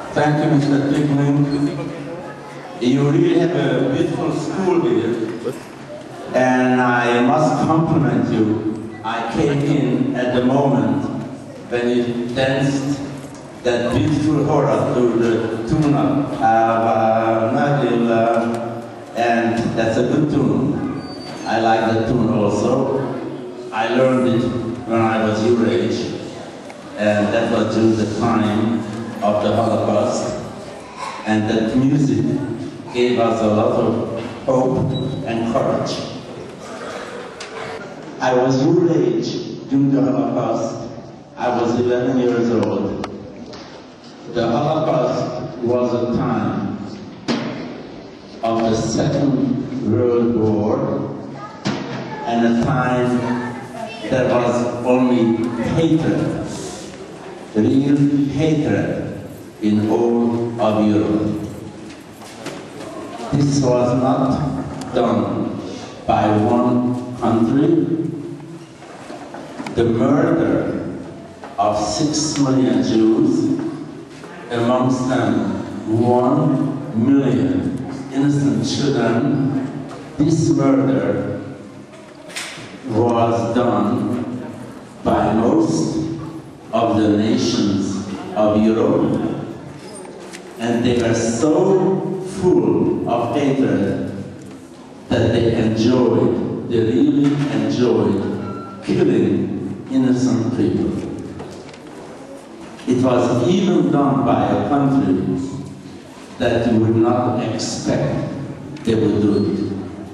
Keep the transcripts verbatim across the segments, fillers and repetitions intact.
Thank you, Mister Pickling. You really have a beautiful school here, and I must compliment you. I came in at the moment when you danced that beautiful hora to the tune of Hava Nagila, and that's a good tune. I like the tune also. I learned it when I was your age, and that was during the time of the Holocaust, and that music gave us a lot of hope and courage. I was your age during the Holocaust. I was eleven years old. The Holocaust was a time of the Second World War, and a time there was only hatred, real hatred in all of Europe. This was not done by one country. The murder of six million Jews, amongst them one million innocent children, this murder was done by most of the nations of Europe, and they were so full of hatred that they enjoyed, they really enjoyed killing innocent people. It was even done by a country that you would not expect they would do it.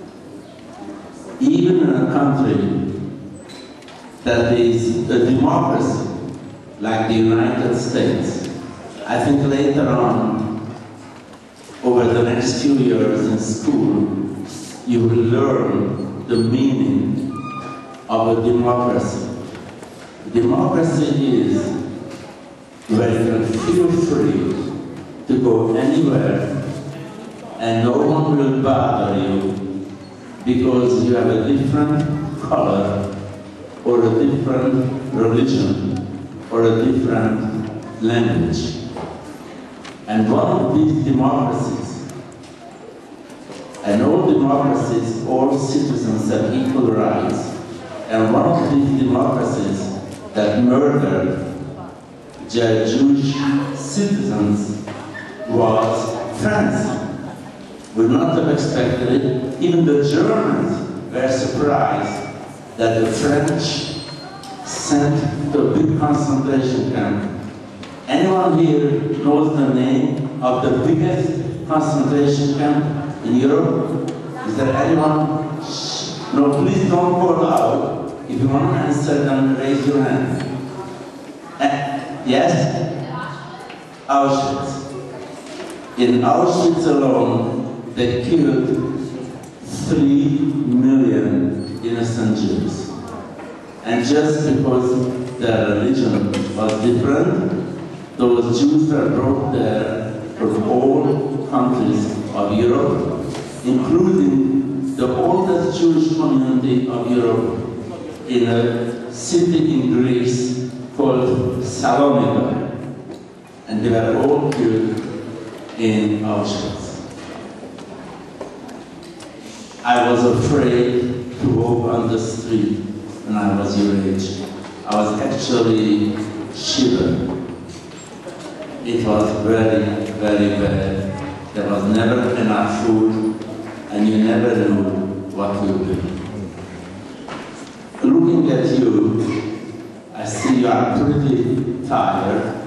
Even in a country that is a democracy, like the United States, I think later on, over the next few years in school, you will learn the meaning of a democracy. Democracy is where you can feel free to go anywhere and no one will bother you because you have a different color or a different religion or a different language. And one of these democracies, and all democracies, all citizens have equal rights, and one of these democracies that murdered the Jewish citizens was France. Would not have expected it. Even the Germans were surprised that the French sent to a big concentration camp. Anyone here knows the name of the biggest concentration camp in Europe? Is there anyone? No, please don't call out. If you want to answer, then raise your hand. Uh, yes? Auschwitz. In Auschwitz alone, they killed three million innocent Jews. And just because their religion was different, those Jews were brought there from all countries of Europe, including the oldest Jewish community of Europe in a city in Greece called Salonika. And they were all killed in Auschwitz. I was afraid to walk on the street when I was your age. I was actually shivering. It was very, very bad. There was never enough food, and you never knew what you would do. Looking at you, I see you are pretty tired,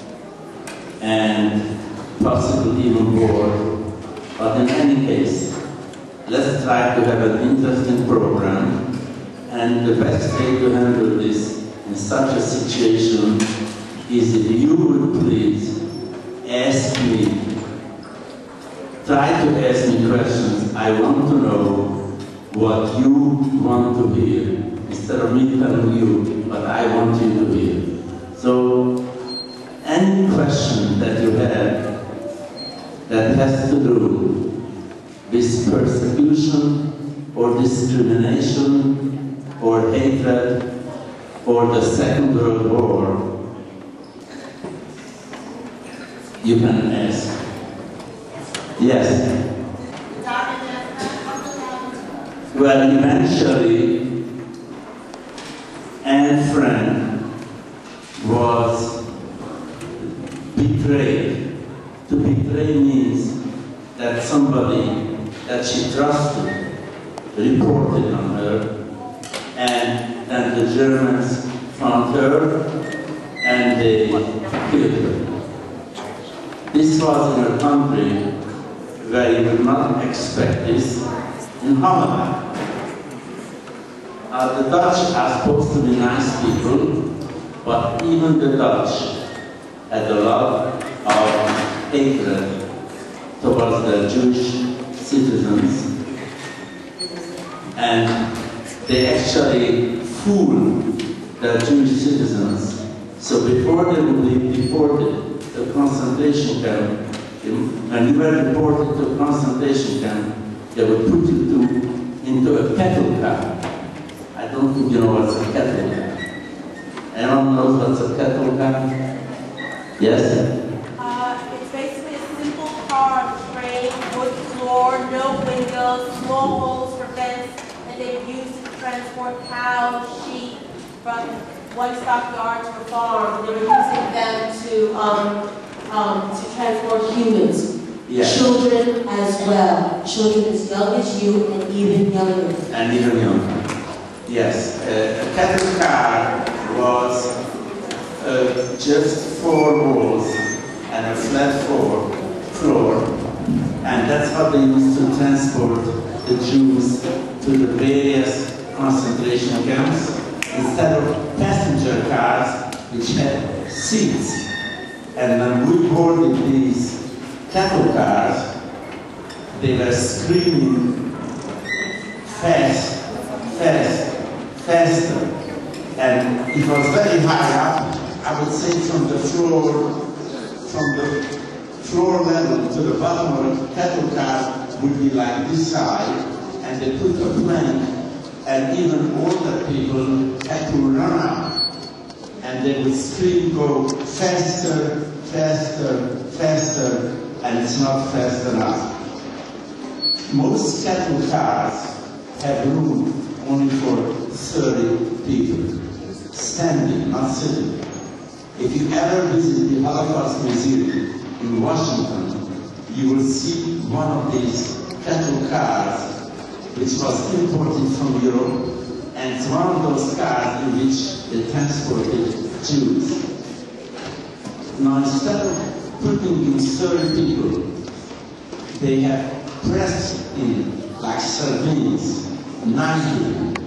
and possibly even bored. But in any case, let's try to have an interesting program, and the best way to handle this in such a situation is if you would please ask me, try to ask me questions. I want to know what you want to hear, instead of me telling you what I want you to hear. So, any question that you have that has to do with persecution or discrimination or hatred or the Second World War, You can ask. Yes. Well, eventually, Anne Frank was betrayed. To betray means that somebody that she trusted reported on her, and then the Germans found her and they killed her. This was in a country where you would not expect this, in Havana. Uh, the Dutch are supposed to be nice people, but even the Dutch had a lot of hatred towards their Jewish citizens, and they actually fooled their Jewish citizens. So before they would be deported to a concentration camp, when you were deported to a concentration camp, they would put you to, into a cattle car. I don't think you know what's a cattle car. Anyone knows what's a cattle car? Yes? Uh, it's basically a simple car, frame, wood floor, no windows, small holes for vents, and they've used it to transport cows, sheep from one stockyard to a farm. They were using them to um, um, to transport humans. Yes. Children as well. Children as young as you and even younger. And even younger. Yes. Uh, a cattle car was uh, just four walls and a flat floor, floor, and that's how they used to transport the Jews to the various concentration camps instead of passenger cars which had seats. And when we boarded these cattle cars, they were screaming fast, fast, faster. And it was very high up. I would say from the floor, from the floor level to the bottom of the cattle car would be like this high, and they put a plank, and even older people had to run out. And they would scream, go faster, faster, faster, and it's not fast enough. Most cattle cars have room only for thirty people, standing, not sitting. If you ever visit the Holocaust Museum in Washington, you will see one of these cattle cars which was imported from Europe, and it's one of those cars in which they transported Jews. Now, instead of putting in thirty people, they have pressed in, like sardines, ninety.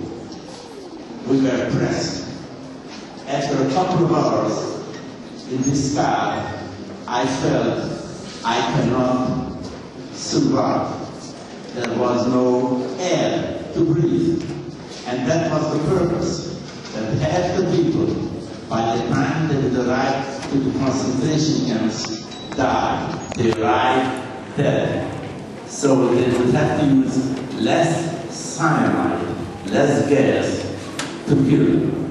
We were pressed. After a couple of hours in this car, I felt I cannot survive. There was no air to breathe. And that was the purpose, that half the people, by the time they would arrive to the concentration camps, died. They arrived dead. So they would have to use less cyanide, less gas to kill them.